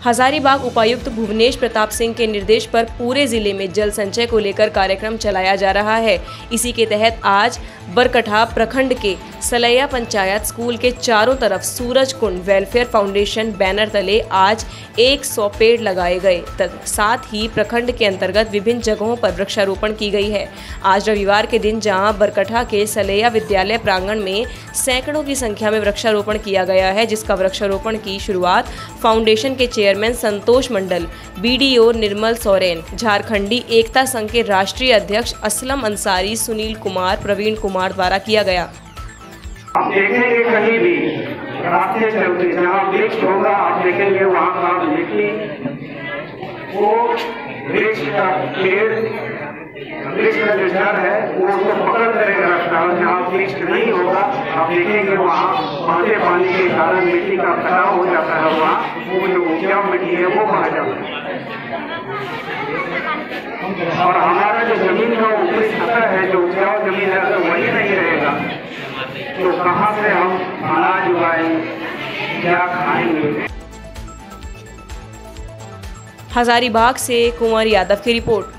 हजारीबाग उपायुक्त भुवनेश प्रताप सिंह के निर्देश पर पूरे जिले में जल संचय को लेकर कार्यक्रम चलाया जा रहा है। इसी के तहत आज बरकठा प्रखंड के सलैया पंचायत स्कूल के चारों तरफ Suraj Kund welfare foundation banner तले आज 100 पेड़ लगाए गए। साथ ही प्रखंड के अंतर्गत विभिन्न जगहों पर वृक्षारोपण की गई है। आज रविवार के दिन जहां बरकठा के सलैया विद्यालय प्रांगण में सैकड़ों की संख्या में वृक्षारोपण किया गया है, जिसका वृक्षारोपण की शुरुआत फाउंडेशन के चेयरमैन संतोष मंडल, बीडीओ निर्मल सोरेन, झारखंडी एकता संघ के राष्ट्रीय अध्यक्ष असलम अंसारी, सुनील कुमार, प्रवीण कुमार द्वारा किया गया। आप देखेंगे कहीं भी रास्ते चलते जहाँ वृक्ष होगा, आप देखेंगे वहाँ का मिट्टी, वो वृक्ष का पेड़, वृक्ष का जो जड़ है वो उसको पकड़ करेगा रास्ता। जहाँ वृक्ष नहीं होगा, आप देखेंगे वहाँ बढ़ते पानी के कारण मिट्टी का कटाव हो जाता है, वहाँ वो जो उपजाऊ मिट्टी है वो बढ़ जाता है। और हमारा जो जमीन का ऊपरी सतह है, जो उपजाऊ जमीन है, अगर वही नहीं रहेगा तो कहाँ से हम अनाज उगाएंगे, क्या खाएंगे। हजारीबाग से कुंवर यादव की रिपोर्ट।